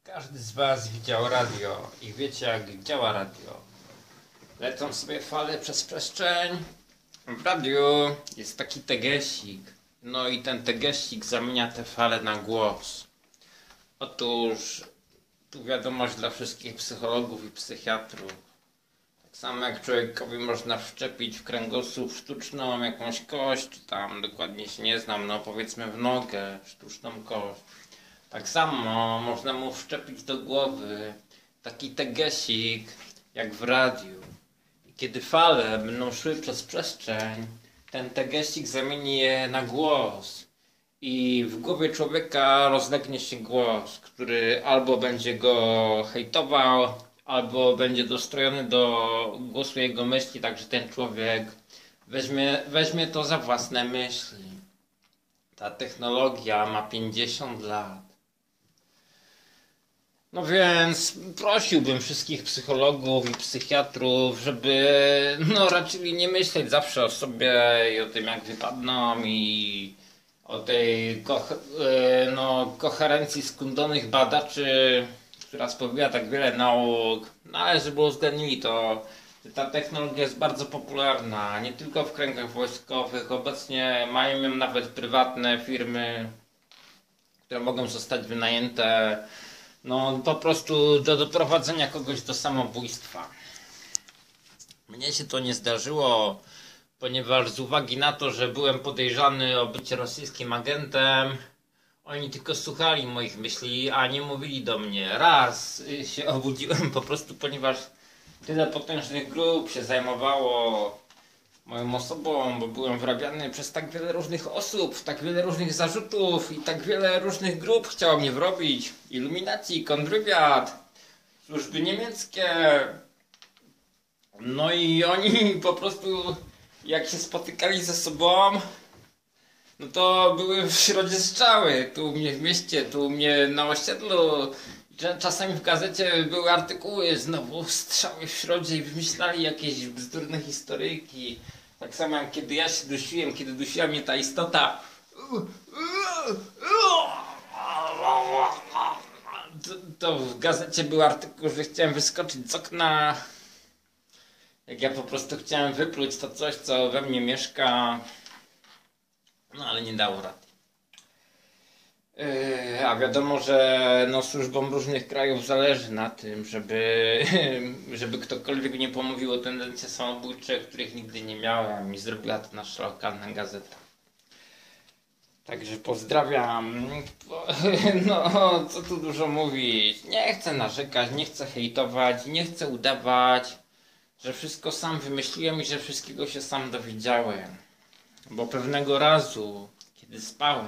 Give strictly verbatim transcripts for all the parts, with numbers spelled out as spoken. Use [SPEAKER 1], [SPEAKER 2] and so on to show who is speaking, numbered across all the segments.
[SPEAKER 1] Każdy z Was widział radio i wiecie, jak działa radio. Lecą sobie fale przez przestrzeń. W radiu jest taki tegesik. No i ten tegesik zamienia te fale na głos. Otóż tu wiadomość dla wszystkich psychologów i psychiatrów. Tak samo jak człowiekowi można wszczepić w kręgosłup sztuczną jakąś kość, czy tam dokładnie się nie znam, no powiedzmy w nogę sztuczną kość. Tak samo można mu wszczepić do głowy taki tegesik jak w radiu. I kiedy fale będą szły przez przestrzeń, ten tegesik zamieni je na głos. I w głowie człowieka rozlegnie się głos, który albo będzie go hejtował, albo będzie dostrojony do głosu jego myśli, tak że ten człowiek weźmie, weźmie to za własne myśli. Ta technologia ma pięćdziesiąt lat. No więc prosiłbym wszystkich psychologów i psychiatrów, żeby no raczej nie myśleć zawsze o sobie i o tym, jak wypadną, i o tej ko- no, koherencji skłóconych badaczy, która spowiada tak wiele nauk. No ale żeby uwzględnili to, że ta technologia jest bardzo popularna, nie tylko w kręgach wojskowych. Obecnie mają ją nawet prywatne firmy, które mogą zostać wynajęte no po prostu do doprowadzenia kogoś do samobójstwa. Mnie się to nie zdarzyło, ponieważ z uwagi na to, że byłem podejrzany o bycie rosyjskim agentem, oni tylko słuchali moich myśli, a nie mówili do mnie. Raz się obudziłem po prostu, ponieważ tyle potężnych grup się zajmowało moją osobą, bo byłem wrabiany przez tak wiele różnych osób, tak wiele różnych zarzutów i tak wiele różnych grup chciało mnie wrobić. Iluminacji, kontrwywiad, służby niemieckie. No i oni po prostu jak się spotykali ze sobą, no to były w środzie strzały. Tu u mnie w mieście, tu u mnie na osiedlu. Czasami w gazecie były artykuły, znowu strzały w środzie, i wymyślali jakieś bzdurne historyjki. Tak samo jak kiedy ja się dusiłem, kiedy dusiła mnie ta istota, to, to w gazecie był artykuł, że chciałem wyskoczyć z okna. Jak ja po prostu chciałem wypluć to coś, co we mnie mieszka. No ale nie dało rady. Yy, a wiadomo, że no, służbom różnych krajów zależy na tym, żeby, żeby ktokolwiek nie pomówił o tendencje samobójcze, których nigdy nie miałem, i zrobiła to nasza lokalna gazeta. Także pozdrawiam. No, co tu dużo mówić. Nie chcę narzekać, nie chcę hejtować, nie chcę udawać, że wszystko sam wymyśliłem i że wszystkiego się sam dowiedziałem. Bo pewnego razu, kiedy spałem,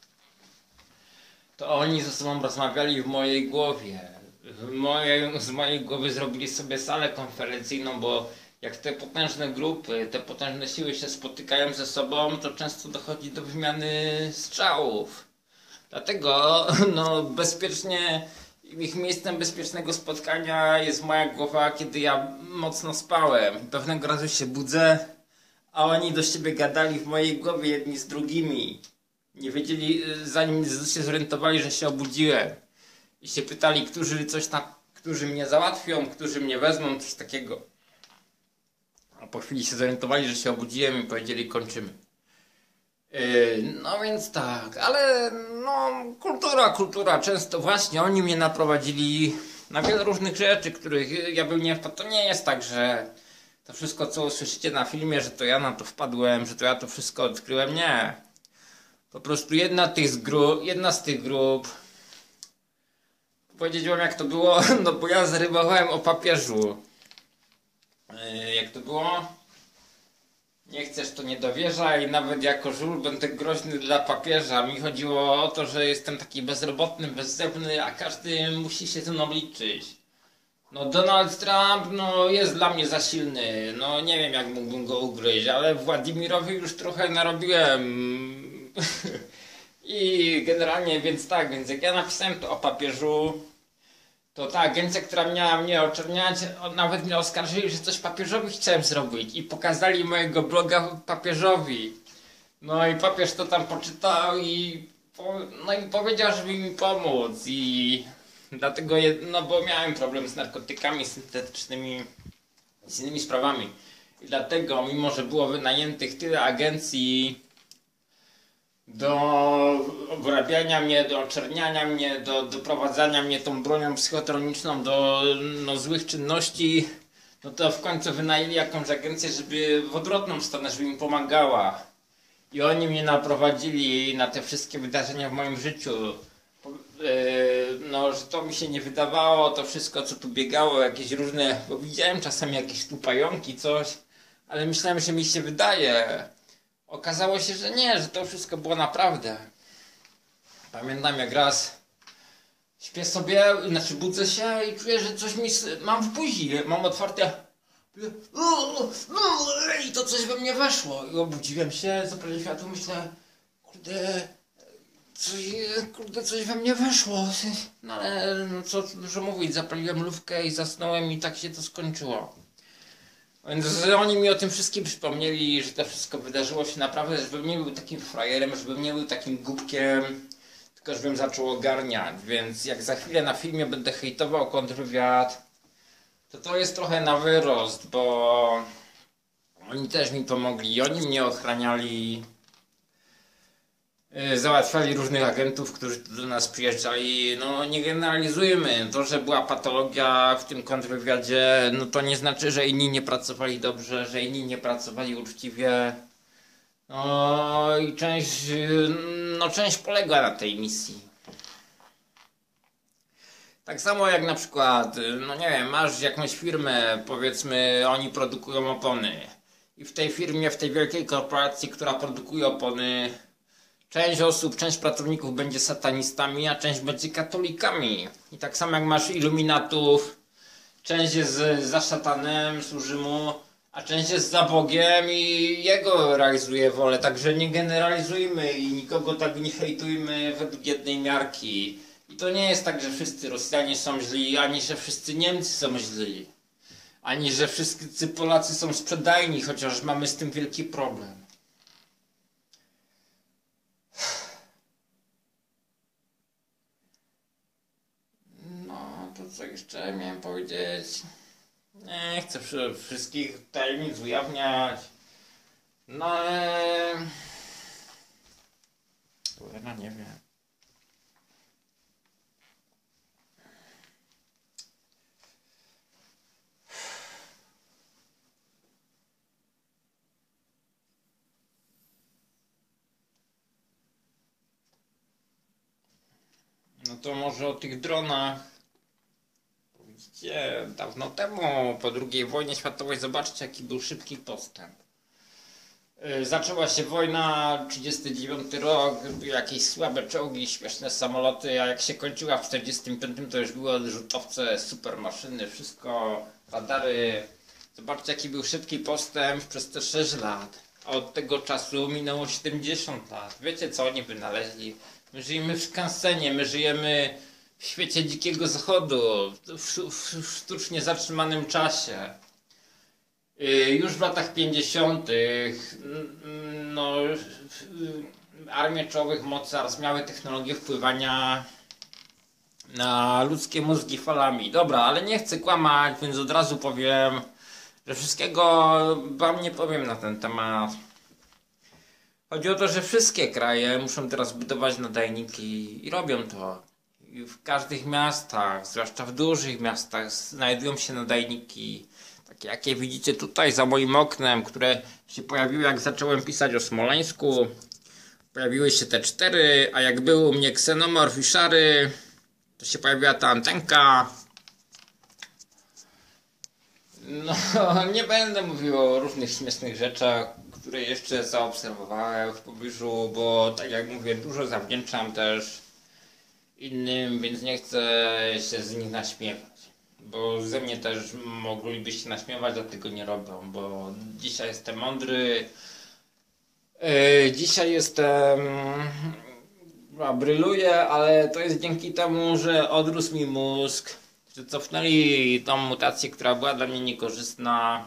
[SPEAKER 1] to oni ze sobą rozmawiali w mojej głowie. W mojej, z mojej głowy zrobili sobie salę konferencyjną, bo jak te potężne grupy, te potężne siły się spotykają ze sobą, to często dochodzi do wymiany strzałów. Dlatego no, bezpiecznie, ich miejscem bezpiecznego spotkania jest moja głowa, kiedy ja mocno spałem. Pewnego razu się budzę, a oni do siebie gadali w mojej głowie jedni z drugimi. Nie wiedzieli, zanim się zorientowali, że się obudziłem. I się pytali, którzy coś tam, którzy mnie załatwią, którzy mnie wezmą, coś takiego. A po chwili się zorientowali, że się obudziłem, i powiedzieli, kończymy. Yy, no więc tak, ale no kultura, kultura, często właśnie oni mnie naprowadzili na wiele różnych rzeczy, których ja bym nie wpadł. To nie jest tak, że to wszystko, co usłyszycie na filmie, że to ja na to wpadłem, że to ja to wszystko odkryłem. Nie. Po prostu jedna, tych z grup, jedna z tych grup, powiedzieć wam jak to było, no bo ja zarybowałem o papieżu. Yy, jak to było? Nie chcesz, to nie dowierzaj, nawet jako żul będę groźny dla papieża. Mi chodziło o to, że jestem taki bezrobotny, bezzębny, a każdy musi się ze mną liczyć. No Donald Trump no jest dla mnie za silny, no nie wiem jak mógłbym go ugryźć, ale Władimirowi już trochę narobiłem. I generalnie więc tak, więc jak ja napisałem to o papieżu, to ta agencja, która miała mnie oczerniać, nawet mnie oskarżyli, że coś papieżowi chciałem zrobić, i pokazali mojego bloga papieżowi. No i papież to tam poczytał i, po, no i powiedział, żeby mi pomóc, i Dlatego, je, no bo miałem problem z narkotykami syntetycznymi, z innymi sprawami. I dlatego, mimo że było wynajętych tyle agencji do obrabiania mnie, do oczerniania mnie, do doprowadzania mnie tą bronią psychotroniczną do no, złych czynności, no to w końcu wynajęli jakąś agencję, żeby w odwrotną stronę, żeby mi pomagała. I oni mnie naprowadzili na te wszystkie wydarzenia w moim życiu. No, że to mi się nie wydawało, to wszystko co tu biegało, jakieś różne, bo widziałem czasami jakieś tu pająki, coś, ale myślałem, że mi się wydaje. Okazało się, że nie, że to wszystko było naprawdę. Pamiętam jak raz śpię sobie, znaczy budzę się i czuję, że coś mi, mam w buzi, mam otwarte i to coś we mnie weszło. I obudziłem się, zapaliłem światło, myślę, kurde, coś, kurde, coś we mnie weszło. No ale no, co dużo mówić, zapaliłem lufkę i zasnąłem i tak się to skończyło. Więc że oni mi o tym wszystkim przypomnieli, że to wszystko wydarzyło się naprawdę, żebym nie był takim frajerem, żebym nie był takim głupkiem, tylko żebym zaczął ogarniać. Więc jak za chwilę na filmie będę hejtował kontrwywiad, to to jest trochę na wyrost, bo oni też mi pomogli, oni mnie ochraniali, załatwiali różnych agentów, którzy do nas przyjeżdżali. No nie generalizujmy, to, że była patologia w tym kontrwywiadzie, no to nie znaczy, że inni nie pracowali dobrze, że inni nie pracowali uczciwie. No i część, no część poległa na tej misji. Tak samo jak na przykład, no nie wiem, masz jakąś firmę, powiedzmy, oni produkują opony. I w tej firmie, w tej wielkiej korporacji, która produkuje opony, część osób, część pracowników będzie satanistami, a część będzie katolikami. I tak samo jak masz iluminatów, część jest za szatanem, służy mu, a część jest za Bogiem i jego realizuje wolę. Także nie generalizujmy i nikogo tak nie hejtujmy według jednej miarki. I to nie jest tak, że wszyscy Rosjanie są źli, ani że wszyscy Niemcy są źli, ani że wszyscy Polacy są sprzedajni, chociaż mamy z tym wielki problem. No, to co jeszcze miałem powiedzieć? Nie chcę wszystkich tajemnic ujawniać. No ale... Kurwa, nie wiem. No to może o tych dronach. Widzicie, dawno temu, po drugiej wojnie światowej, zobaczcie jaki był szybki postęp. Yy, zaczęła się wojna, trzydziesty dziewiąty rok, jakieś słabe czołgi, śmieszne samoloty, a jak się kończyła w czterdziestym piątym to już były odrzutowce, super maszyny, wszystko, radary. Zobaczcie jaki był szybki postęp przez te sześć lat. A od tego czasu minęło siedemdziesiąt lat. Wiecie co oni wynaleźli? My żyjemy w skansenie, my żyjemy w świecie dzikiego zachodu, w, w, w sztucznie zatrzymanym czasie. Yy, już w latach pięćdziesiątych no, armie czołowych mocarstw miały technologię wpływania na ludzkie mózgi falami. Dobra, ale nie chcę kłamać, więc od razu powiem, że wszystkiego wam nie powiem na ten temat. Chodzi o to, że wszystkie kraje muszą teraz budować nadajniki i robią to. I w każdych miastach, zwłaszcza w dużych miastach, znajdują się nadajniki. Takie jakie widzicie tutaj za moim oknem, które się pojawiły jak zacząłem pisać o Smoleńsku. Pojawiły się te cztery, a jak był u mnie ksenomorf i szary, to się pojawiła ta antenka. No, nie będę mówił o różnych śmiesznych rzeczach, które jeszcze zaobserwowałem w pobliżu, bo tak jak mówię, dużo zawdzięczam też innym, więc nie chcę się z nich naśmiewać. Bo ze mnie też moglibyście naśmiewać, dlatego nie robią, bo dzisiaj jestem mądry, yy, dzisiaj jestem, no, bryluję, ale to jest dzięki temu, że odrósł mi mózg, że cofnęli tą mutację, która była dla mnie niekorzystna,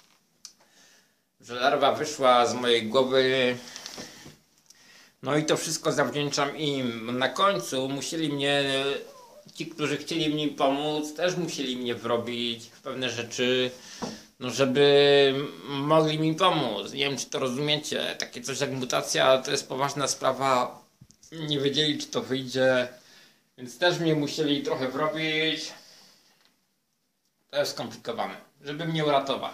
[SPEAKER 1] że larwa wyszła z mojej głowy. No i to wszystko zawdzięczam im. Na końcu musieli mnie ci, którzy chcieli mi pomóc, też musieli mnie wrobić w pewne rzeczy, no żeby mogli mi pomóc. Nie wiem, czy to rozumiecie. Takie coś jak mutacja to jest poważna sprawa. Nie wiedzieli, czy to wyjdzie, więc też mnie musieli trochę wrobić. To jest skomplikowane, żeby mnie uratować.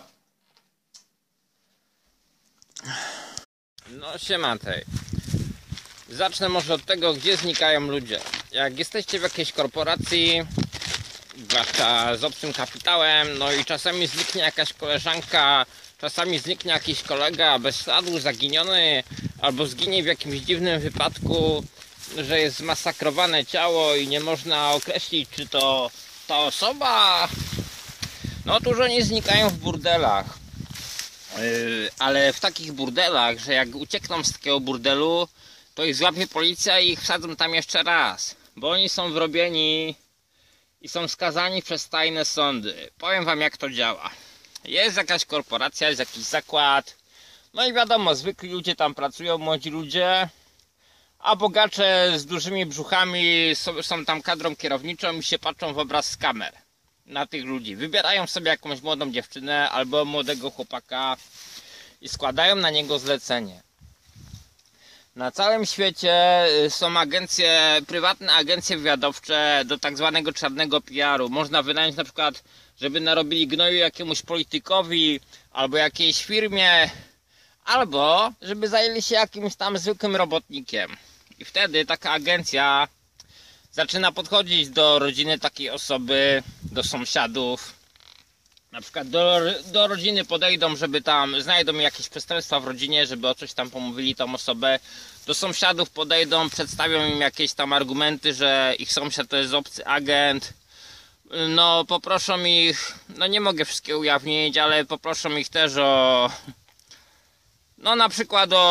[SPEAKER 1] No siema tej. Zacznę może od tego, gdzie znikają ludzie. Jak jesteście w jakiejś korporacji, zwłaszcza z obcym kapitałem, no i czasami zniknie jakaś koleżanka, czasami zniknie jakiś kolega bez śladu, zaginiony, albo zginie w jakimś dziwnym wypadku, że jest zmasakrowane ciało i nie można określić, czy to ta osoba. No otóż oni znikają w burdelach. Yy, ale w takich burdelach, że jak uciekną z takiego burdelu, to ich złapie policja i ich wsadzą tam jeszcze raz, bo oni są wrobieni i są skazani przez tajne sądy. Powiem wam, jak to działa. Jest jakaś korporacja, jest jakiś zakład, no i wiadomo, zwykli ludzie tam pracują, młodzi ludzie, a bogacze z dużymi brzuchami są, są tam kadrą kierowniczą i się patrzą w obraz z kamer na tych ludzi. Wybierają sobie jakąś młodą dziewczynę albo młodego chłopaka i składają na niego zlecenie. Na całym świecie są agencje, prywatne agencje wywiadowcze do tak zwanego czarnego P R u. Można wynająć na przykład, żeby narobili gnoju jakiemuś politykowi albo jakiejś firmie, albo żeby zajęli się jakimś tam zwykłym robotnikiem. I wtedy taka agencja zaczyna podchodzić do rodziny takiej osoby, do sąsiadów. Na przykład do, do rodziny podejdą, żeby tam, znajdą jakieś przestępstwa w rodzinie, żeby o coś tam pomówili tą osobę. Do sąsiadów podejdą, przedstawią im jakieś tam argumenty, że ich sąsiad to jest obcy agent. No poproszą ich, no nie mogę wszystkiego ujawnić, ale poproszą ich też o, no na przykład o,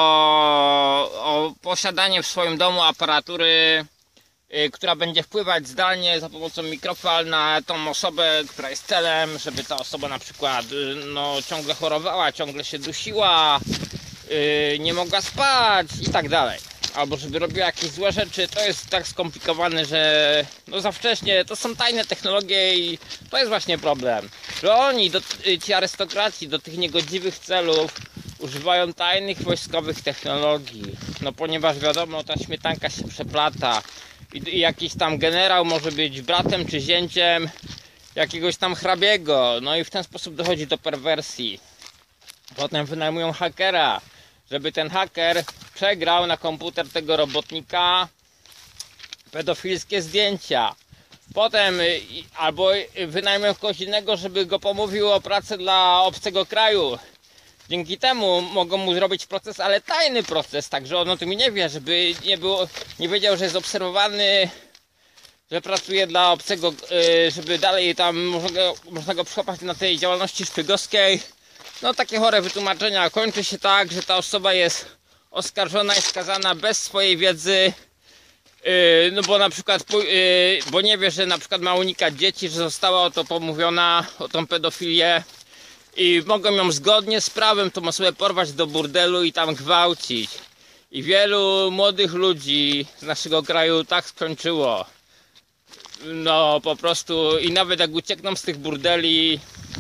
[SPEAKER 1] o posiadanie w swoim domu aparatury, która będzie wpływać zdalnie za pomocą mikrofal na tą osobę, która jest celem, żeby ta osoba na przykład no, ciągle chorowała, ciągle się dusiła, yy, nie mogła spać i tak dalej. Albo żeby robiła jakieś złe rzeczy. To jest tak skomplikowane, że no za wcześnie, to są tajne technologie i to jest właśnie problem. Że oni, do, ci arystokraci do tych niegodziwych celów używają tajnych wojskowych technologii. No ponieważ wiadomo, ta śmietanka się przeplata. I jakiś tam generał może być bratem czy zięciem jakiegoś tam hrabiego. No i w ten sposób dochodzi do perwersji. Potem wynajmują hakera, żeby ten haker przegrał na komputer tego robotnika pedofilskie zdjęcia. Potem albo wynajmują kogoś innego, żeby go pomówił o pracę dla obcego kraju. Dzięki temu mogą mu zrobić proces, ale tajny proces, także on o tym nie wie, żeby nie było, nie wiedział, że jest obserwowany, że pracuje dla obcego, żeby dalej tam można go, można go przyłapać na tej działalności szpiegowskiej. No takie chore wytłumaczenia. Kończy się tak, że ta osoba jest oskarżona i skazana bez swojej wiedzy, no bo na przykład, bo nie wie, że na przykład ma unikać dzieci, że została o to pomówiona, o tą pedofilię. I mogą ją zgodnie z prawem tą osobę porwać do burdelu i tam gwałcić. I wielu młodych ludzi z naszego kraju tak skończyło. No po prostu i nawet jak uciekną z tych burdeli,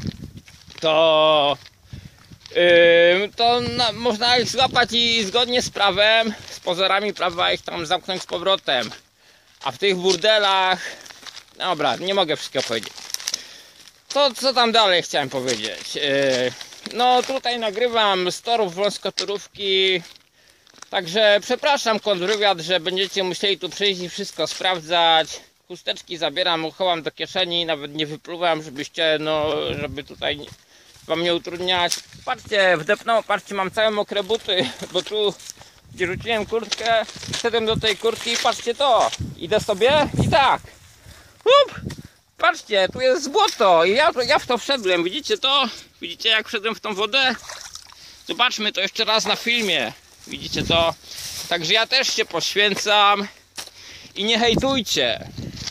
[SPEAKER 1] to yy, to na, można ich złapać i zgodnie z prawem, z pozorami prawa ich tam zamknąć z powrotem. A w tych burdelach, dobra, nie mogę wszystkiego powiedzieć. To co tam dalej chciałem powiedzieć? Yy, no tutaj nagrywam z torów wąskotorówki. Także przepraszam kontrwywiad, że będziecie musieli tu przyjść i wszystko sprawdzać. Chusteczki zabieram, uchowam do kieszeni, nawet nie wypluwam, żebyście, no, żeby tutaj wam nie utrudniać. Patrzcie, wdepnął, patrzcie, mam całe mokre buty, bo tu, gdzie rzuciłem kurtkę, wszedłem do tej kurtki i patrzcie to. Idę sobie i tak. Up! Patrzcie, tu jest błoto i ja, ja w to wszedłem, widzicie to? Widzicie jak wszedłem w tą wodę? Zobaczmy to jeszcze raz na filmie. Widzicie to? Także ja też się poświęcam i nie hejtujcie.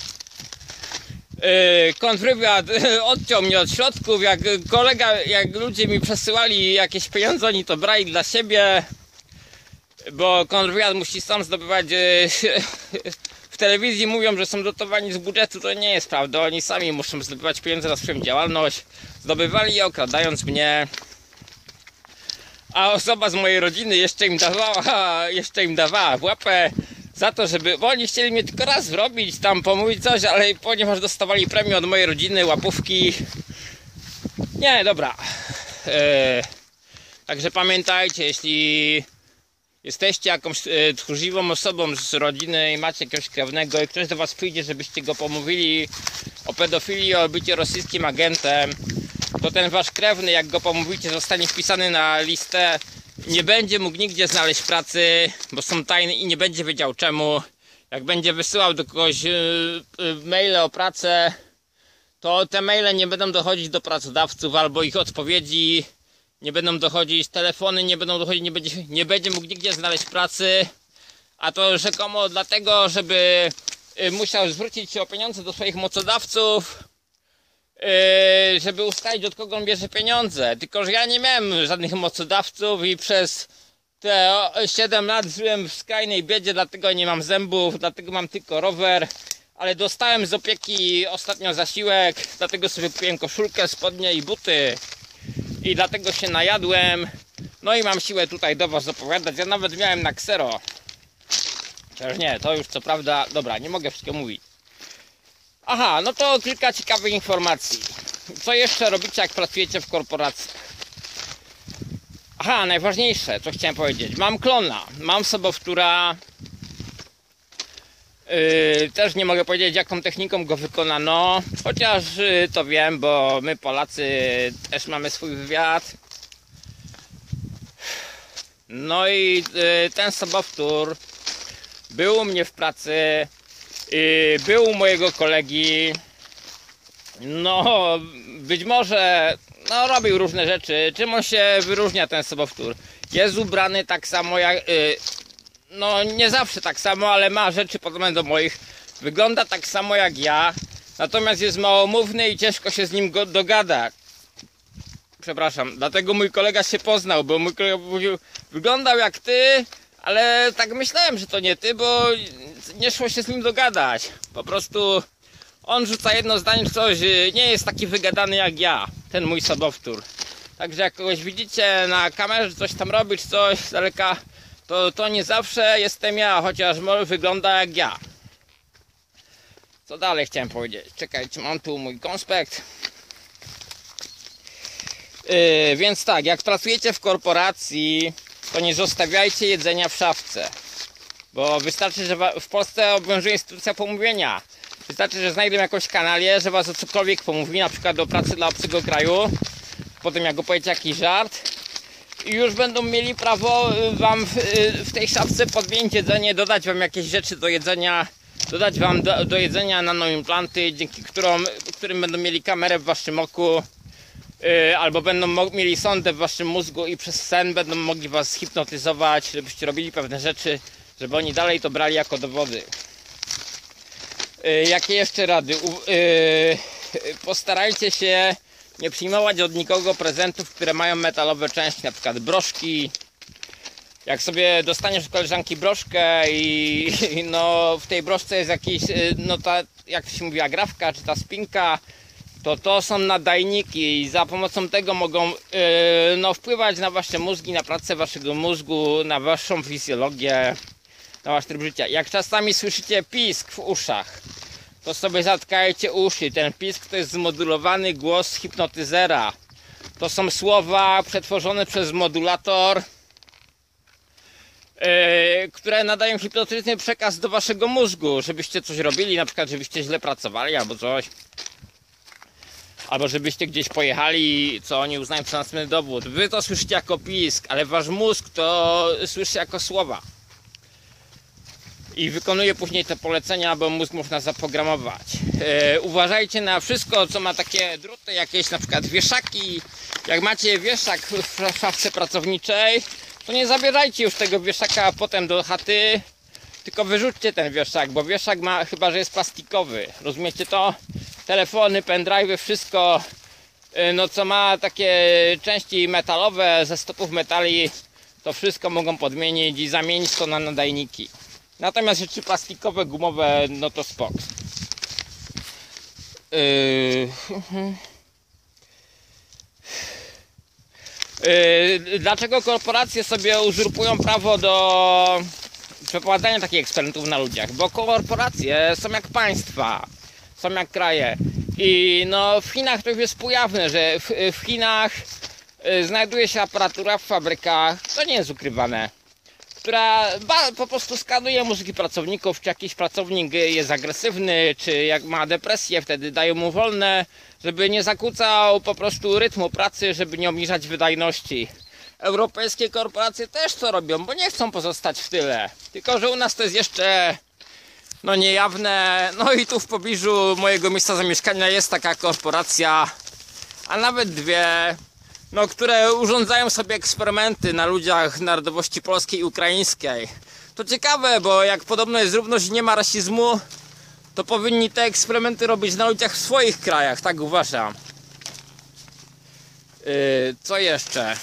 [SPEAKER 1] Yy, kontrwywiad odciął mnie od środków, jak kolega, jak ludzie mi przesyłali jakieś pieniądze, oni to brali dla siebie, bo kontrwywiad musi sam zdobywać yy, w telewizji mówią, że są dotowani z budżetu, to nie jest prawda. Oni sami muszą zdobywać pieniądze na swoją działalność. Zdobywali je okradając mnie. A osoba z mojej rodziny jeszcze im dawała, jeszcze im dawała w łapę za to, żeby, bo oni chcieli mnie tylko raz wrobić, tam pomówić coś, ale ponieważ dostawali premię od mojej rodziny, łapówki. Nie, dobra. Eee, także pamiętajcie, jeśli jesteście jakąś e, tchórzliwą osobą z rodziny i macie jakiegoś krewnego i ktoś do was przyjdzie, żebyście go pomówili o pedofilii, o bycie rosyjskim agentem, to ten wasz krewny, jak go pomówicie, zostanie wpisany na listę, nie będzie mógł nigdzie znaleźć pracy, bo są tajne i nie będzie wiedział czemu. Jak będzie wysyłał do kogoś yy, yy, maile o pracę, to te maile nie będą dochodzić do pracodawców, albo ich odpowiedzi nie będą dochodzić, telefony nie będą dochodzić, nie będzie, nie będzie mógł nigdzie znaleźć pracy, a to rzekomo dlatego, żeby yy, musiał zwrócić się o pieniądze do swoich mocodawców, Yy, żeby ustalić, od kogo on bierze pieniądze. Tylko że ja nie miałem żadnych mocodawców i przez te siedem lat żyłem w skrajnej biedzie, dlatego nie mam zębów, dlatego mam tylko rower, ale dostałem z opieki ostatnio zasiłek, dlatego sobie kupiłem koszulkę, spodnie i buty i dlatego się najadłem. No i mam siłę tutaj do was opowiadać. Ja nawet miałem na ksero. Chociaż nie, to już co prawda, dobra, nie mogę wszystkiego mówić. Aha, no to kilka ciekawych informacji. Co jeszcze robicie, jak pracujecie w korporacji? Aha, najważniejsze, co chciałem powiedzieć. Mam klona, mam sobowtóra. Yy, też nie mogę powiedzieć, jaką techniką go wykonano. Chociaż yy, to wiem, bo my Polacy też mamy swój wywiad. No i yy, ten sobowtór był u mnie w pracy. Yy, był u mojego kolegi. No, być może no, robił różne rzeczy. Czym on się wyróżnia, ten sobowtór? Jest ubrany tak samo jak yy, no nie zawsze tak samo, ale ma rzeczy podobne do moich. Wygląda tak samo jak ja. Natomiast jest małomówny i ciężko się z nim go dogadać. Przepraszam, dlatego mój kolega się poznał, bo mój kolega mówił, wyglądał jak ty, ale tak myślałem, że to nie ty, bo nie szło się z nim dogadać. Po prostu on rzuca jedno zdanie, coś, nie jest taki wygadany jak ja, ten mój sobowtór. Także jak kogoś widzicie na kamerze, że coś tam robi, czy coś z daleka, to, to nie zawsze jestem ja, chociaż może wygląda jak ja. Co dalej chciałem powiedzieć? Czekajcie, mam tu mój konspekt. Yy, więc tak, jak pracujecie w korporacji, to nie zostawiajcie jedzenia w szafce. Bo wystarczy, że w Polsce obowiązuje instytucja pomówienia. Wystarczy, że znajdę jakąś kanalię, że was o cokolwiek pomówi, na przykład do pracy dla obcego kraju. Potem jak opowiecie jakiś żart i już będą mieli prawo wam w, w tej szafce podmienić jedzenie, dodać wam jakieś rzeczy do jedzenia, dodać wam do, do jedzenia nanoimplanty, dzięki którym, którym będą mieli kamerę w waszym oku, yy, albo będą mieli sondę w waszym mózgu i przez sen będą mogli was hipnotyzować, żebyście robili pewne rzeczy, żeby oni dalej to brali jako dowody. Yy, jakie jeszcze rady? Yy, postarajcie się nie przyjmować od nikogo prezentów, które mają metalowe części, na przykład broszki. Jak sobie dostaniesz od koleżanki broszkę i, i no w tej broszce jest jakiś, no ta, jak się mówi, agrafka czy ta spinka, to to są nadajniki i za pomocą tego mogą yy, no, wpływać na wasze mózgi, na pracę waszego mózgu, na waszą fizjologię, na wasz tryb życia. Jak czasami słyszycie pisk w uszach, to sobie zatkajcie uszy. Ten pisk to jest zmodulowany głos hipnotyzera. To są słowa przetworzone przez modulator, yy, które nadają hipnotyczny przekaz do waszego mózgu, żebyście coś robili, na przykład żebyście źle pracowali albo coś. Albo żebyście gdzieś pojechali, co oni uznają za następny dowód. Wy to słyszycie jako pisk, ale wasz mózg to słyszy jako słowa. I wykonuje później te polecenia, bo mózg można zaprogramować. E, uważajcie na wszystko, co ma takie druty, jakieś na przykład wieszaki. Jak macie wieszak w szafce pracowniczej, to nie zabierajcie już tego wieszaka potem do chaty, tylko wyrzućcie ten wieszak, bo wieszak ma, chyba że jest plastikowy. Rozumiecie to? Telefony, pendrive'y, wszystko, e, no co ma takie części metalowe ze stopów metali, to wszystko mogą podmienić i zamienić to na nadajniki. Natomiast rzeczy plastikowe, gumowe, no to spok. Yy... Yy, dlaczego korporacje sobie uzurpują prawo do przeprowadzania takich eksperymentów na ludziach? Bo korporacje są jak państwa, są jak kraje. I no w Chinach to już jest półjawne, że w, w Chinach yy, znajduje się aparatura w fabrykach, to nie jest ukrywane, która po prostu skanuje mózgi pracowników, czy jakiś pracownik jest agresywny, czy jak ma depresję, wtedy dają mu wolne, żeby nie zakłócał po prostu rytmu pracy, żeby nie obniżać wydajności. Europejskie korporacje też to robią, bo nie chcą pozostać w tyle. Tylko że u nas to jest jeszcze no niejawne. No i tu w pobliżu mojego miejsca zamieszkania jest taka korporacja, a nawet dwie, no, które urządzają sobie eksperymenty na ludziach narodowości polskiej i ukraińskiej. To ciekawe, bo jak podobno jest równość i nie ma rasizmu, to powinni te eksperymenty robić na ludziach w swoich krajach, tak uważam. Yy, co jeszcze?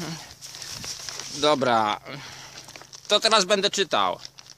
[SPEAKER 1] Dobra, to teraz będę czytał.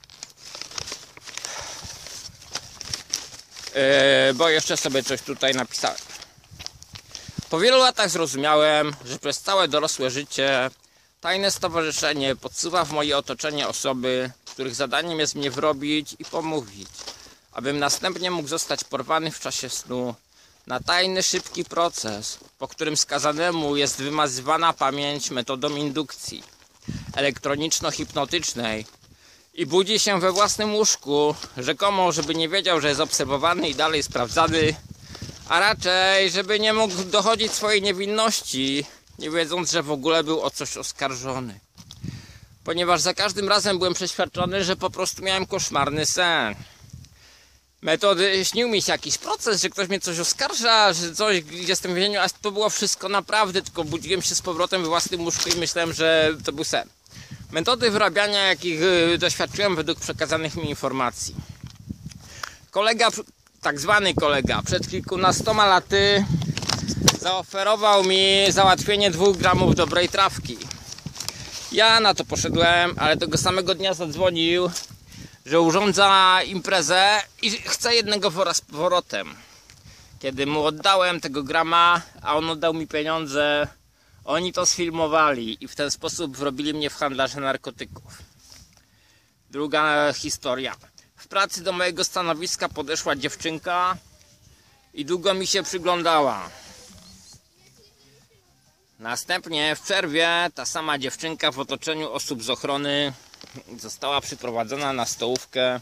[SPEAKER 1] Yy, bo jeszcze sobie coś tutaj napisałem. Po wielu latach zrozumiałem, że przez całe dorosłe życie tajne stowarzyszenie podsuwa w moje otoczenie osoby, których zadaniem jest mnie wrobić i pomówić, abym następnie mógł zostać porwany w czasie snu na tajny, szybki proces, po którym skazanemu jest wymazywana pamięć metodą indukcji elektroniczno-hipnotycznej i budzi się we własnym łóżku, rzekomo, żeby nie wiedział, że jest obserwowany i dalej sprawdzany, a raczej, żeby nie mógł dochodzić swojej niewinności, nie wiedząc, że w ogóle był o coś oskarżony. Ponieważ za każdym razem byłem przeświadczony, że po prostu miałem koszmarny sen. Metody, śnił mi się jakiś proces, że ktoś mnie coś oskarża, że coś, gdzie jestem w więzieniu, a to było wszystko naprawdę, tylko budziłem się z powrotem we własnym łóżku i myślałem, że to był sen. Metody wyrabiania, jakich doświadczyłem według przekazanych mi informacji. Kolega, tak zwany kolega, przed kilkunastoma laty zaoferował mi załatwienie dwóch gramów dobrej trawki. Ja na to poszedłem, ale tego samego dnia zadzwonił, że urządza imprezę i chce jednego wora z powrotem. Kiedy mu oddałem tego grama, a on oddał mi pieniądze, oni to sfilmowali i w ten sposób wrobili mnie w handlarza narkotyków. Druga historia. W pracy do mojego stanowiska podeszła dziewczynka i długo mi się przyglądała. Następnie w przerwie ta sama dziewczynka w otoczeniu osób z ochrony została przyprowadzona na stołówkę.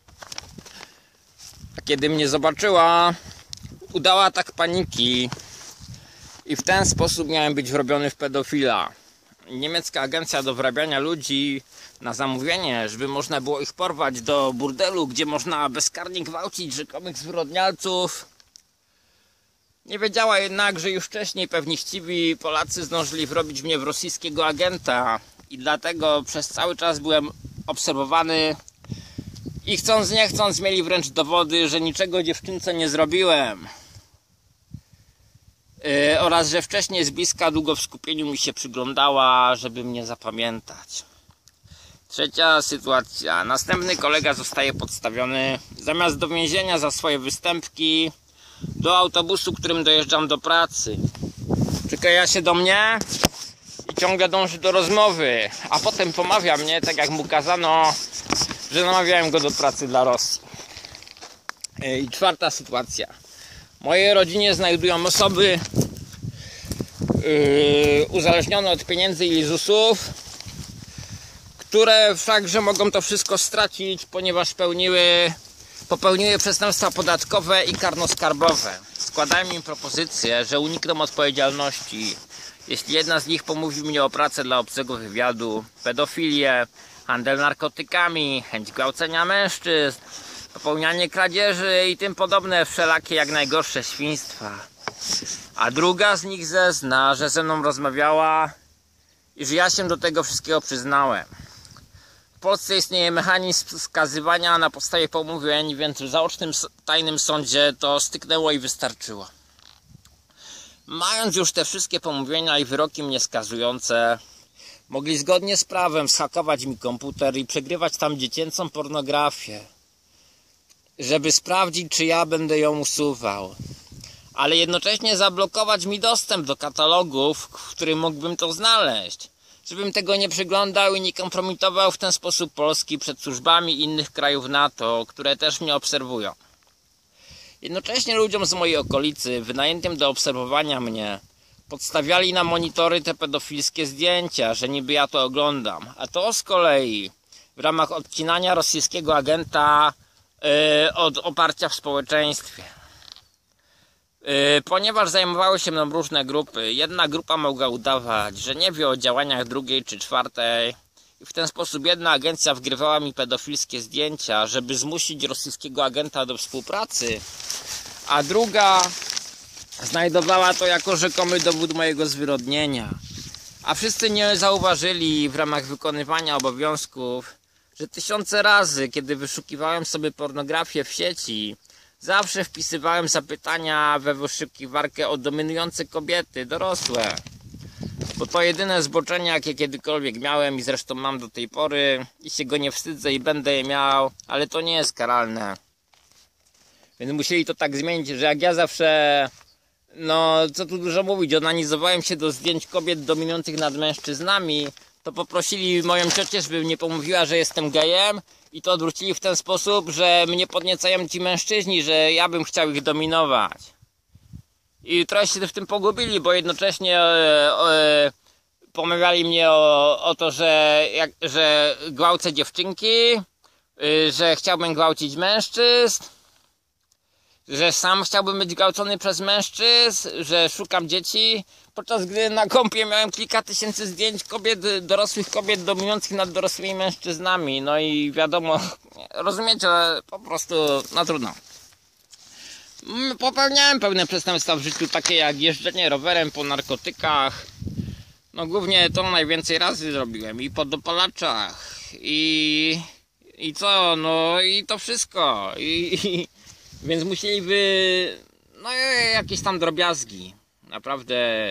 [SPEAKER 1] A kiedy mnie zobaczyła, udała atak paniki i w ten sposób miałem być wrobiony w pedofila. Niemiecka agencja do wrabiania ludzi na zamówienie, żeby można było ich porwać do burdelu, gdzie można bezkarnie gwałcić rzekomych zwyrodnialców. Nie wiedziała jednak, że już wcześniej pewni chciwi Polacy zdążyli wrobić mnie w rosyjskiego agenta i dlatego przez cały czas byłem obserwowany i chcąc nie chcąc mieli wręcz dowody, że niczego dziewczynce nie zrobiłem. Yy, oraz że wcześniej z bliska długo w skupieniu mi się przyglądała, żeby mnie zapamiętać. Trzecia sytuacja. Następny kolega zostaje podstawiony zamiast do więzienia za swoje występki do autobusu, którym dojeżdżam do pracy. Przykleja się do mnie i ciągle dąży do rozmowy, a potem pomawia mnie, tak jak mu kazano, że namawiałem go do pracy dla Rosji. I czwarta sytuacja. W mojej rodzinie znajdują osoby yy, uzależnione od pieniędzy i lizusów, które wszakże mogą to wszystko stracić, ponieważ pełniły, popełniły przestępstwa podatkowe i karno-skarbowe. Składałem im propozycję, że unikną odpowiedzialności, jeśli jedna z nich pomówi mnie o pracę dla obcego wywiadu, pedofilię, handel narkotykami, chęć gwałcenia mężczyzn, popełnianie kradzieży i tym podobne wszelakie jak najgorsze świństwa. A druga z nich zezna, że ze mną rozmawiała i że ja się do tego wszystkiego przyznałem. W Polsce istnieje mechanizm skazywania na podstawie pomówień, więc w zaocznym tajnym sądzie to styknęło i wystarczyło. Mając już te wszystkie pomówienia i wyroki mnie skazujące, Mogli zgodnie z prawem zhakować mi komputer i przegrywać tam dziecięcą pornografię, żeby sprawdzić, czy ja będę ją usuwał. Ale jednocześnie zablokować mi dostęp do katalogów, w którym mógłbym to znaleźć. Żebym tego nie przeglądał i nie kompromitował w ten sposób Polski przed służbami innych krajów NATO, które też mnie obserwują. Jednocześnie ludziom z mojej okolicy, wynajętym do obserwowania mnie, podstawiali na monitory te pedofilskie zdjęcia, że niby ja to oglądam. A to z kolei w ramach odcinania rosyjskiego agenta yy, od oparcia w społeczeństwie. Yy, ponieważ zajmowały się mną różne grupy, jedna grupa mogła udawać, że nie wie o działaniach drugiej czy czwartej i w ten sposób jedna agencja wgrywała mi pedofilskie zdjęcia, żeby zmusić rosyjskiego agenta do współpracy, a druga znajdowała to jako rzekomy dowód mojego zwyrodnienia. A wszyscy nie zauważyli w ramach wykonywania obowiązków, że tysiące razy, kiedy wyszukiwałem sobie pornografię w sieci, zawsze wpisywałem zapytania we wyszukiwarkę o dominujące kobiety, dorosłe. Bo to jedyne zboczenie, jakie kiedykolwiek miałem i zresztą mam do tej pory i się go nie wstydzę i będę je miał, ale to nie jest karalne. Więc musieli to tak zmienić, że jak ja zawsze, no co tu dużo mówić, onanizowałem się do zdjęć kobiet dominujących nad mężczyznami, to poprosili moją ciocię, żeby mnie pomówiła, że jestem gejem i to odwrócili w ten sposób, że mnie podniecają ci mężczyźni, że ja bym chciał ich dominować. I trochę się w tym pogubili, bo jednocześnie e, e, pomawiali mnie o, o to, że, jak, że gwałcę dziewczynki, e, że chciałbym gwałcić mężczyzn, że sam chciałbym być gwałcony przez mężczyzn, że szukam dzieci, podczas gdy na kompie miałem kilka tysięcy zdjęć kobiet, dorosłych kobiet dominujących nad dorosłymi mężczyznami. No i wiadomo, rozumiecie, po prostu, no trudno. Popełniałem pewne przestępstwa w życiu, takie jak jeżdżenie rowerem po narkotykach. No głównie to najwięcej razy zrobiłem i po dopalaczach i, i co, no i to wszystko. I, i, więc musieliby, no jakieś tam drobiazgi. Naprawdę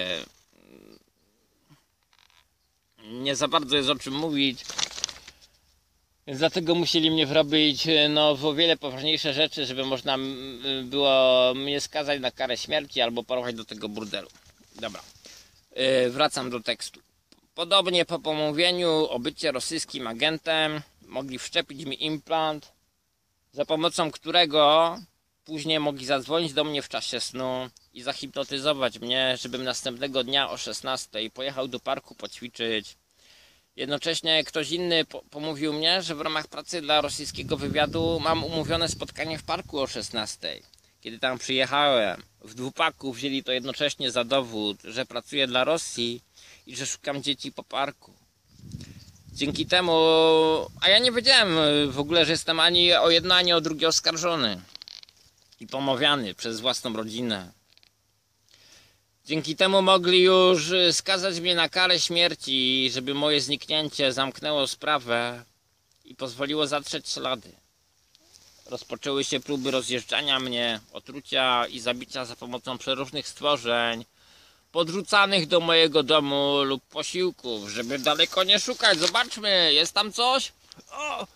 [SPEAKER 1] nie za bardzo jest o czym mówić. Więc dlatego musieli mnie wrobić no, w o wiele poważniejsze rzeczy, żeby można było mnie skazać na karę śmierci albo porwać do tego burdelu. Dobra, yy, wracam do tekstu. Podobnie po pomówieniu o bycie rosyjskim agentem mogli wszczepić mi implant, za pomocą którego później mogli zadzwonić do mnie w czasie snu i zahipnotyzować mnie, żebym następnego dnia o szesnastej pojechał do parku poćwiczyć. Jednocześnie ktoś inny po pomówił mnie, że w ramach pracy dla rosyjskiego wywiadu mam umówione spotkanie w parku o szesnastej. Kiedy tam przyjechałem, w dwupaku wzięli to jednocześnie za dowód, że pracuję dla Rosji i że szukam dzieci po parku. Dzięki temu, a ja nie wiedziałem w ogóle, że jestem ani o jedno, ani o drugie oskarżony i pomawiany przez własną rodzinę. Dzięki temu mogli już skazać mnie na karę śmierci, żeby moje zniknięcie zamknęło sprawę i pozwoliło zatrzeć ślady. Rozpoczęły się próby rozjeżdżania mnie, otrucia i zabicia za pomocą przeróżnych stworzeń podrzucanych do mojego domu lub posiłków, żeby daleko nie szukać. Zobaczmy, jest tam coś? O!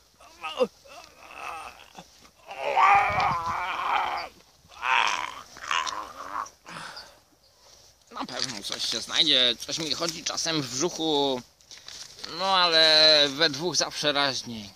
[SPEAKER 1] Na pewno coś się znajdzie, coś mi chodzi czasem w brzuchu, no ale we dwóch zawsze raźniej.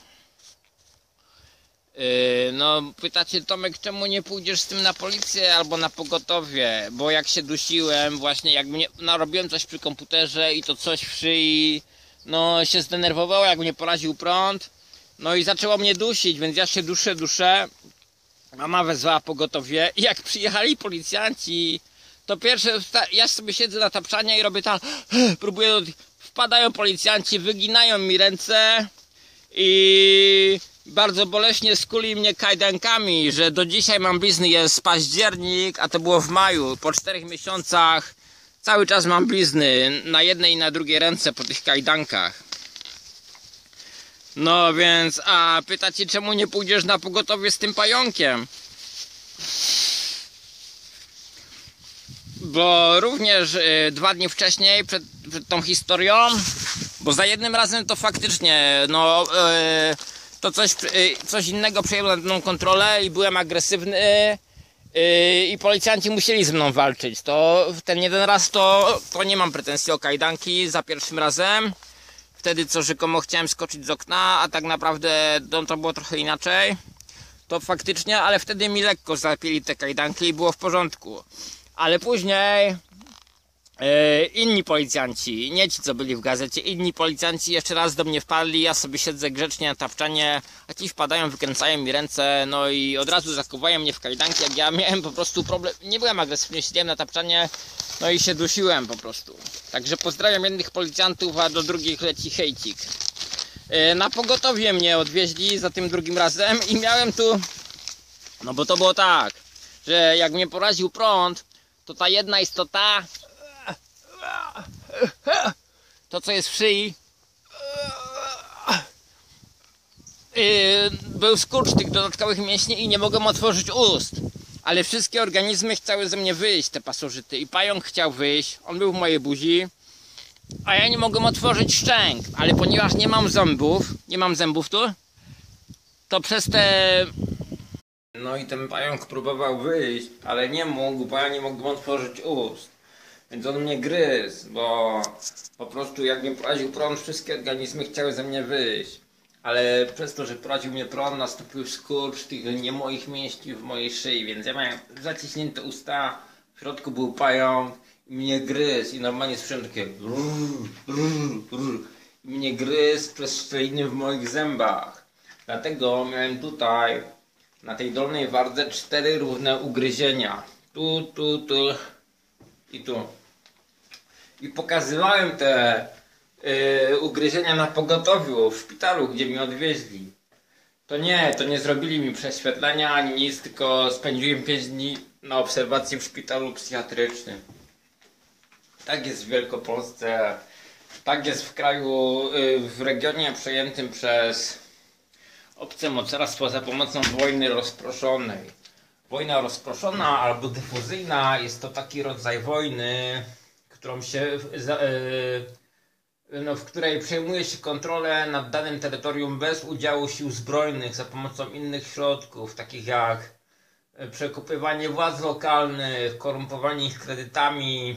[SPEAKER 1] Yy, no pytacie, Tomek, czemu nie pójdziesz z tym na policję albo na pogotowie? Bo jak się dusiłem, właśnie jak mnie narobiłem coś przy komputerze i to coś w szyi, no się zdenerwowało, jak mnie poraził prąd, no i zaczęło mnie dusić, więc ja się duszę, duszę. Mama wezwała pogotowie i jak przyjechali policjanci, to pierwsze, ja sobie siedzę na tapczanie i robię tak, próbuję, wpadają policjanci, wyginają mi ręce i bardzo boleśnie skuli mnie kajdankami, że do dzisiaj mam blizny, jest październik, a to było w maju, po czterech miesiącach cały czas mam blizny na jednej i na drugiej ręce po tych kajdankach. No więc, a pytacie, czemu nie pójdziesz na pogotowie z tym pająkiem? Bo również y, dwa dni wcześniej, przed, przed tą historią, Bo za jednym razem to faktycznie, no, yy, to coś, yy, coś innego przejęło nad mną kontrolę i byłem agresywny yy, i policjanci musieli ze mną walczyć. To ten jeden raz to, to nie mam pretensji o kajdanki za pierwszym razem. Wtedy co rzekomo chciałem skoczyć z okna, a tak naprawdę no, to było trochę inaczej. To faktycznie, ale wtedy mi lekko zapięli te kajdanki i było w porządku. Ale później Yy, inni policjanci, nie ci co byli w gazecie, inni policjanci jeszcze raz do mnie wpadli, ja sobie siedzę grzecznie na tapczanie, a ci wpadają, wykręcają mi ręce, no i od razu zakuwają mnie w kajdanki, jak ja miałem po prostu problem, nie byłem agresywny, siedziałem na tapczanie, no i się dusiłem po prostu. Także pozdrawiam jednych policjantów, a do drugich leci hejcik. Yy, na pogotowie mnie odwieźli za tym drugim razem i miałem tu, no bo to było tak, że jak mnie poraził prąd, to ta jedna istota, to co jest w szyi, yy, był skurcz tych dodatkowych mięśni i nie mogłem otworzyć ust. Ale wszystkie organizmy chciały ze mnie wyjść, te pasożyty. I pająk chciał wyjść, on był w mojej buzi, a ja nie mogłem otworzyć szczęk. Ale ponieważ nie mam zębów, nie mam zębów tu, to przez te... No i ten pająk próbował wyjść, ale nie mógł, bo ja nie mogłem otworzyć ust. Więc on mnie gryzł, bo po prostu jak mnie poraził prąd, wszystkie organizmy chciały ze mnie wyjść. Ale przez to, że poraził mnie prąd, nastąpił skurcz tych nie moich mięśni w mojej szyi, więc ja miałem zaciśnięte usta, w środku był pająk i mnie gryzł i normalnie słyszałem takie i mnie gryzł przez szczeliny w moich zębach. Dlatego miałem tutaj, na tej dolnej wardze, cztery równe ugryzienia. Tu, tu, tu i tu. I pokazywałem te yy, ugryzienia na pogotowiu w szpitalu, gdzie mnie odwieźli. To nie, to nie zrobili mi prześwietlenia ani nic, tylko spędziłem pięć dni na obserwacji w szpitalu psychiatrycznym. Tak jest w Wielkopolsce, tak jest w kraju, yy, w regionie przejętym przez obce mocarstwo za pomocą wojny rozproszonej. Wojna rozproszona albo dyfuzyjna jest to taki rodzaj wojny, którą się, no, w której przejmuje się kontrolę nad danym terytorium bez udziału sił zbrojnych za pomocą innych środków, takich jak przekupywanie władz lokalnych, korumpowanie ich kredytami,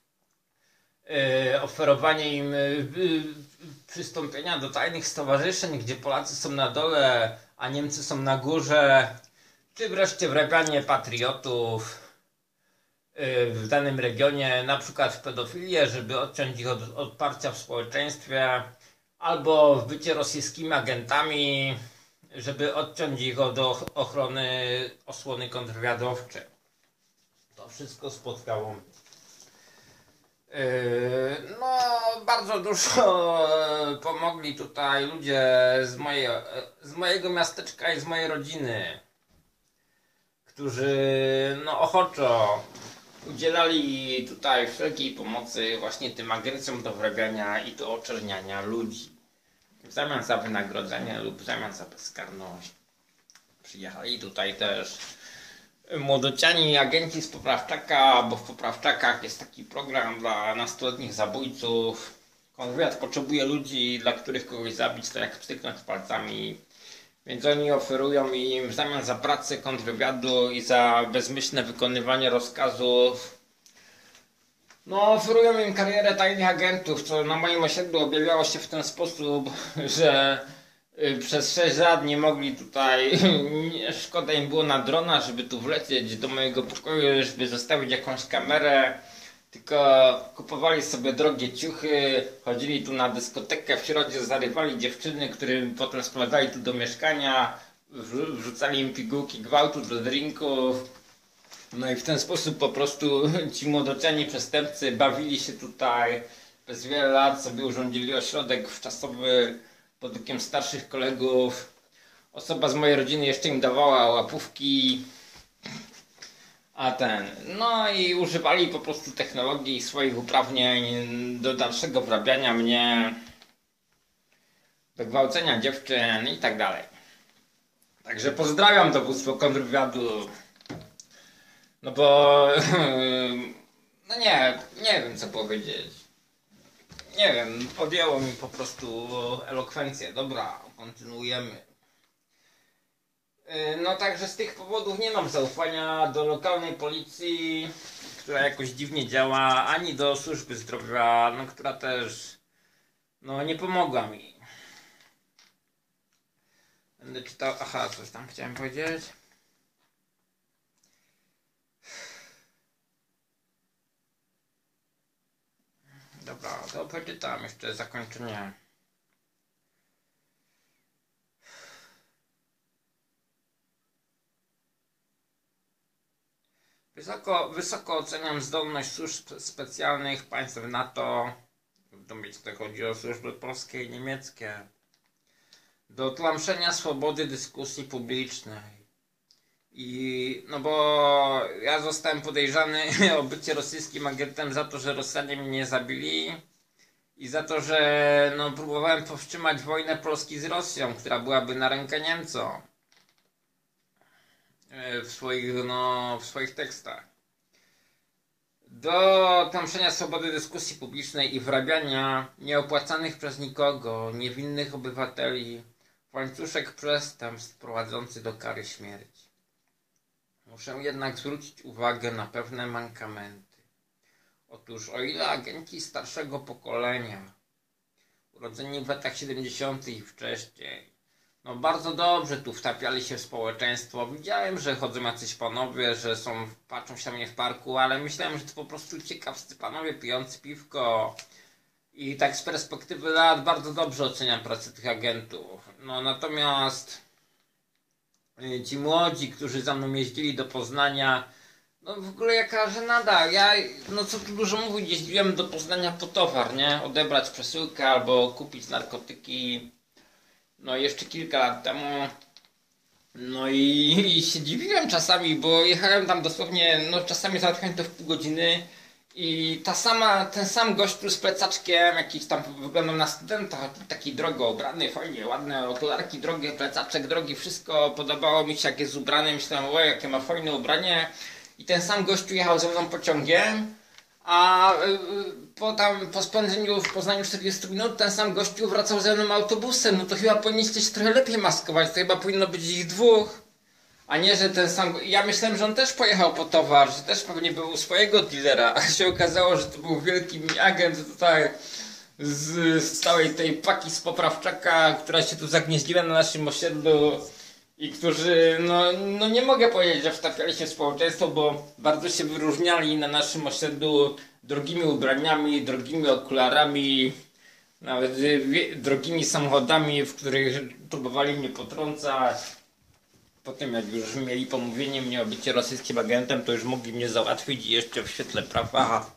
[SPEAKER 1] oferowanie im przystąpienia do tajnych stowarzyszeń, gdzie Polacy są na dole, a Niemcy są na górze, czy wreszcie wrabianie patriotów w danym regionie, na przykład w pedofilię, żeby odciąć ich od odparcia w społeczeństwie, albo w bycie rosyjskimi agentami, żeby odciąć ich od ochrony osłony kontrwywiadowczej. To wszystko spotkało mnie. No, bardzo dużo pomogli tutaj ludzie z, mojej, z mojego miasteczka i z mojej rodziny, którzy no ochoczo udzielali tutaj wszelkiej pomocy właśnie tym agencjom do wrabiania i do oczerniania ludzi. W zamian za wynagrodzenie lub w zamian za bezkarność. Przyjechali tutaj też młodociani agenci z Poprawczaka, bo w Poprawczakach jest taki program dla nastoletnich zabójców. Kontrwywiad potrzebuje ludzi, dla których kogoś zabić to jak pstryknąć palcami. Więc oni oferują im w zamian za pracę kontrwywiadu i za bezmyślne wykonywanie rozkazów, no oferują im karierę tajnych agentów, co na moim osiedlu objawiało się w ten sposób, że przez sześć lat nie mogli tutaj, szkoda im było na drona, żeby tu wlecieć do mojego pokoju, żeby zostawić jakąś kamerę, tylko kupowali sobie drogie ciuchy, chodzili tu na dyskotekę, w środzie zarywali dziewczyny, które potem sprowadzali tu do mieszkania, wrzucali im pigułki gwałtu do drinków. No i w ten sposób po prostu ci młodociani przestępcy bawili się tutaj. Przez wiele lat sobie urządzili ośrodek wczasowy pod okiem starszych kolegów. Osoba z mojej rodziny jeszcze im dawała łapówki. A ten, no i używali po prostu technologii i swoich uprawnień do dalszego wrabiania mnie, do gwałcenia dziewczyn i tak dalej. Także pozdrawiam dowództwo kontrwywiadu. No bo, no nie, nie wiem co powiedzieć. nie wiem, podjęło mi po prostu elokwencję. Dobra, kontynuujemy. No także z tych powodów nie mam zaufania do lokalnej policji, która jakoś dziwnie działa, ani do służby zdrowia, no która też no nie pomogła mi. Będę czytał, aha, coś tam chciałem powiedzieć. Dobra, to przeczytam jeszcze zakończenie. Wysoko, wysoko oceniam zdolność służb specjalnych państw NATO, to mieć to chodzi o służby polskie i niemieckie, do tłamszenia swobody dyskusji publicznej. I no bo ja zostałem podejrzany o bycie rosyjskim agentem za to, że Rosjanie mnie zabili i za to, że no, próbowałem powstrzymać wojnę Polski z Rosją, która byłaby na rękę Niemcom w swoich, no, w swoich tekstach. Do tłamszenia swobody dyskusji publicznej i wrabiania nieopłacanych przez nikogo, niewinnych obywateli w łańcuszek przestępstw prowadzący do kary śmierci. Muszę jednak zwrócić uwagę na pewne mankamenty. Otóż o ile agenci starszego pokolenia, urodzeni w latach siedemdziesiątych i wcześniej, no bardzo dobrze tu wtapiali się w społeczeństwo. Widziałem, że chodzą jacyś panowie, że są, patrzą się na mnie w parku, ale myślałem, że to po prostu ciekawscy panowie pijący piwko. I tak z perspektywy lat bardzo dobrze oceniam pracę tych agentów. No natomiast ci młodzi, którzy za mną jeździli do Poznania, no w ogóle jaka żenada. Ja, no co tu dużo mówić, jeździłem do Poznania po towar, nie? Odebrać przesyłkę albo kupić narkotyki. No jeszcze kilka lat temu. No i, i się dziwiłem czasami, bo jechałem tam dosłownie, no czasami załatwiałem to w pół godziny i ta sama, ten sam gościu z plecaczkiem, jakiś tam wyglądał na studenta, taki drogo ubrany, fajnie, ładne okularki, drogie, plecaczek drogi, wszystko podobało mi się jak jest ubrany, myślałem, o jakie ma fajne ubranie i ten sam gościu jechał ze mną pociągiem, a po tam, po spędzeniu w Poznaniu czterdziestu minut ten sam gościu wracał ze mną autobusem. No to chyba powinniście się trochę lepiej maskować, to chyba powinno być ich dwóch, a nie, że ten sam... Ja myślałem, że on też pojechał po towar, że też pewnie był u swojego dealera, a się okazało, że to był wielki agent tutaj z, z całej tej paki z poprawczaka, która się tu zagnieździła na naszym osiedlu i którzy, no, no nie mogę powiedzieć, że wtapiali się w społeczeństwo, bo bardzo się wyróżniali na naszym osiedlu drogimi ubraniami, drogimi okularami, nawet drogimi samochodami, w których próbowali mnie potrącać. Potem jak już mieli pomówienie mnie o bycie rosyjskim agentem, to już mogli mnie załatwić i jeszcze w świetle prawa.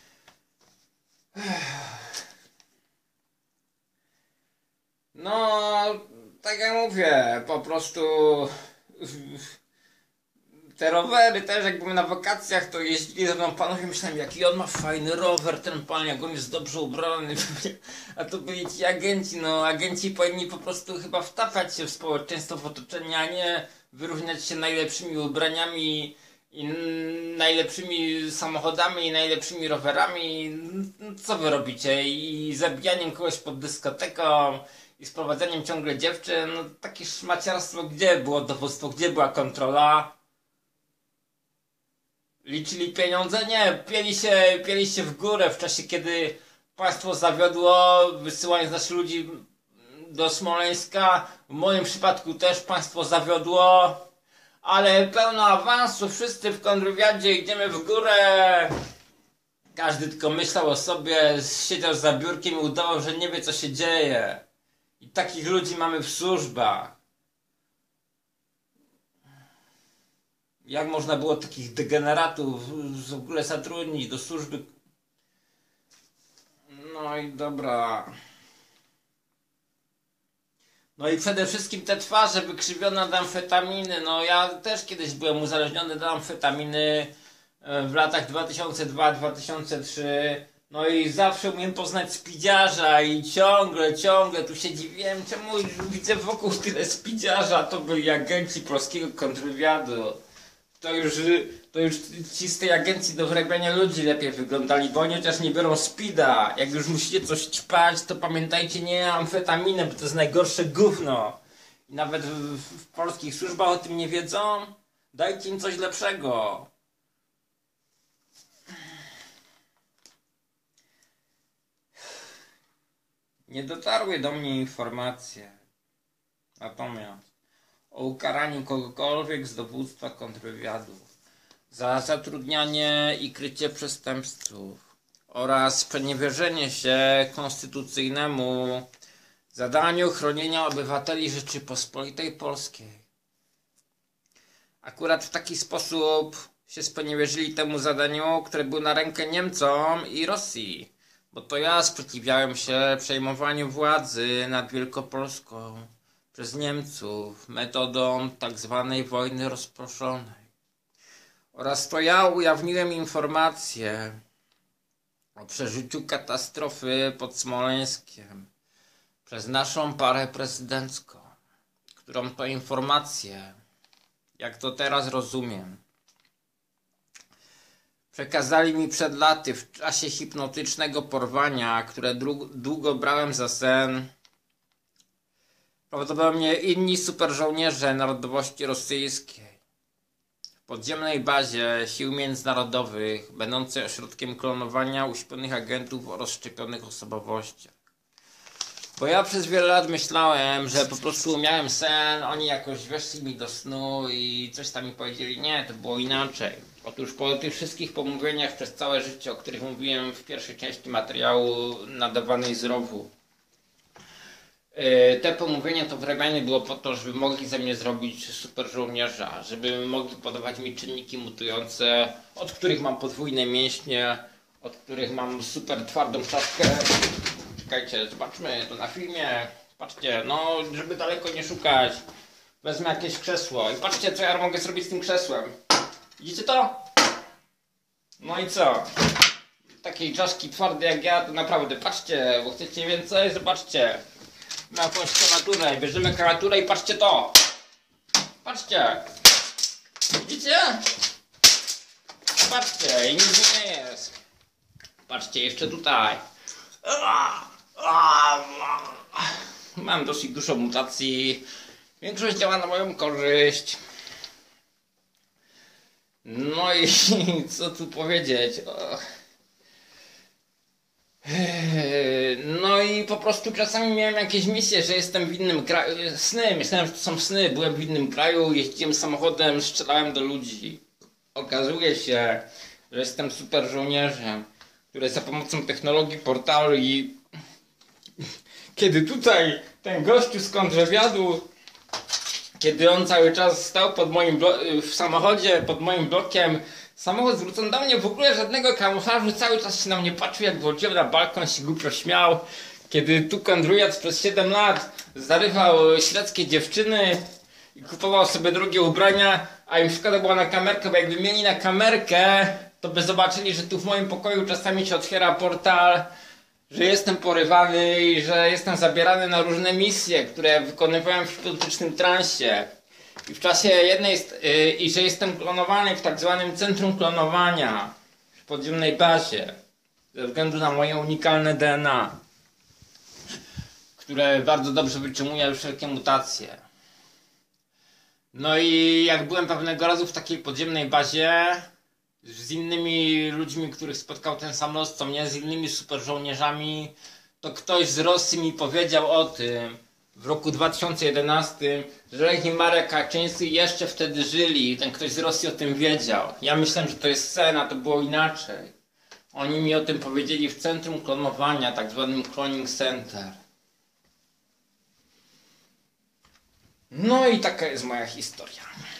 [SPEAKER 1] No, tak jak mówię, po prostu te rowery też, jak byłem na wakacjach, to jeździli ze mną panowie, myślałem, jaki on ma fajny rower, ten pan, jak on jest dobrze ubrany, a to byli ci agenci. No agenci powinni po prostu chyba wtapiać się w społeczeństwo, w otoczenie, a nie wyróżniać się najlepszymi ubraniami i najlepszymi samochodami i najlepszymi rowerami. Co wy robicie? I zabijaniem kogoś pod dyskoteką i sprowadzeniem ciągle dziewczyn. No takie szmaciarstwo, gdzie było dowództwo, gdzie była kontrola? Liczyli pieniądze? Nie, pieli się, pieli się w górę w czasie, kiedy państwo zawiodło, wysyłając naszych ludzi do Smoleńska. W moim przypadku też państwo zawiodło, ale pełno awansu, wszyscy w kontrwywiadzie idziemy w górę. Każdy tylko myślał o sobie, siedział za biurkiem i udawał, że nie wie, co się dzieje. I takich ludzi mamy w służbach. Jak można było takich degeneratów w ogóle zatrudnić do służby? No i dobra. No i przede wszystkim te twarze wykrzywione od amfetaminy. No ja też kiedyś byłem uzależniony do amfetaminy w latach dwa tysiące drugi do dwa tysiące trzeciego. No i zawsze umiem poznać spidziarza i ciągle, ciągle tu się dziwiłem, czemu widzę wokół tyle spidziarza. To byli agenci polskiego kontrwywiadu. To już to już ci z tej agencji do wrabiania ludzi lepiej wyglądali, bo oni chociaż nie biorą speeda. Jak już musicie coś ćpać, to pamiętajcie, nie amfetaminę, bo to jest najgorsze gówno. I nawet w, w polskich służbach o tym nie wiedzą. Dajcie im coś lepszego. Nie dotarły do mnie informacje, natomiast o ukaraniu kogokolwiek z dowództwa kontrwywiadu za zatrudnianie i krycie przestępców oraz sprzeniewierzenie się konstytucyjnemu zadaniu chronienia obywateli Rzeczypospolitej Polskiej. Akurat w taki sposób się sprzeniewierzyli temu zadaniu, które było na rękę Niemcom i Rosji, bo to ja sprzeciwiałem się przejmowaniu władzy nad Wielkopolską przez Niemców metodą tak zwanej wojny rozproszonej. Oraz to ja ujawniłem informacje o przeżyciu katastrofy pod Smoleńskiem przez naszą parę prezydencką, którą to informację, jak to teraz rozumiem, przekazali mi przed laty w czasie hipnotycznego porwania, które długo brałem za sen, prawdopodobnie inni superżołnierze narodowości rosyjskiej w podziemnej bazie sił międzynarodowych, będącej ośrodkiem klonowania uśpionych agentów o rozszczepionych osobowościach. Bo ja przez wiele lat myślałem, że po prostu miałem sen, oni jakoś weszli mi do snu i coś tam mi powiedzieli. Nie, to było inaczej. Otóż po tych wszystkich pomówieniach przez całe życie, o których mówiłem w pierwszej części materiału nadawanej z rowu, te pomówienia, to wrabianie było po to, żeby mogli ze mnie zrobić super żołnierza, żeby mogli podawać mi czynniki mutujące, od których mam podwójne mięśnie, od których mam super twardą czaszkę. Czekajcie, zobaczmy to na filmie. Patrzcie, no żeby daleko nie szukać, wezmę jakieś krzesło i patrzcie, co ja mogę zrobić z tym krzesłem. Widzicie to? No i co? Takiej czaszki twardej jak ja, to naprawdę, patrzcie, bo chcecie więcej, zobaczcie. Na jakąś klawiaturę, bierzemy klawiaturę i patrzcie to! Patrzcie! Widzicie? Patrzcie, i nic nie jest. Patrzcie, jeszcze tutaj. Mam dosyć dużo mutacji. Większość działa na moją korzyść. No i co tu powiedzieć? No i po prostu czasami miałem jakieś misje, że jestem w innym kraju. Sny, myślałem, że to są sny. Byłem w innym kraju, jeździłem samochodem, strzelałem do ludzi. Okazuje się, że jestem super żołnierzem, który za pomocą technologii portalu i kiedy tutaj ten gościu z kontrwywiadu, kiedy on cały czas stał pod moim w samochodzie, pod moim blokiem, samochód zwrócony do mnie, w ogóle żadnego kamuflażu, cały czas się na mnie patrzył, jak wchodziłem na balkon, się głupio śmiał. Kiedy tu kontrwywiad przez siedem lat zarywał śledzkie dziewczyny i kupował sobie drugie ubrania, a im szkoda była na kamerkę, bo jakby mieli na kamerkę, to by zobaczyli, że tu w moim pokoju czasami się otwiera portal, że jestem porywany i że jestem zabierany na różne misje, które wykonywałem w hipnotycznym transie. I w czasie jednej, yy, i że jestem klonowany w tak zwanym centrum klonowania w podziemnej bazie, ze względu na moje unikalne D N A, które bardzo dobrze wytrzymuje wszelkie mutacje. No i jak byłem pewnego razu w takiej podziemnej bazie z innymi ludźmi, których spotkał ten sam los co mnie, z innymi super żołnierzami, to ktoś z Rosji mi powiedział o tym w roku dwa tysiące jedenastym, że Lech i Marek Kaczyński jeszcze wtedy żyli i ten ktoś z Rosji o tym wiedział. Ja myślałem, że to jest sen, a to było inaczej. Oni mi o tym powiedzieli w centrum klonowania, tak zwanym Cloning Center. No i taka jest moja historia.